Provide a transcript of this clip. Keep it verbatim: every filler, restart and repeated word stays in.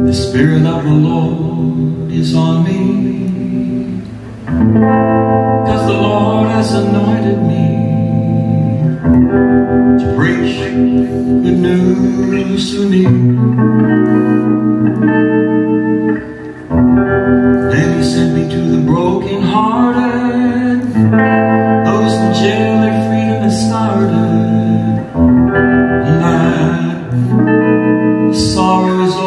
The Spirit of the Lord is on me, 'cause the Lord has anointed me to preach good news to me. Then he sent me to the broken-hearted, those in jail, their freedom has started, and that sorrow is over.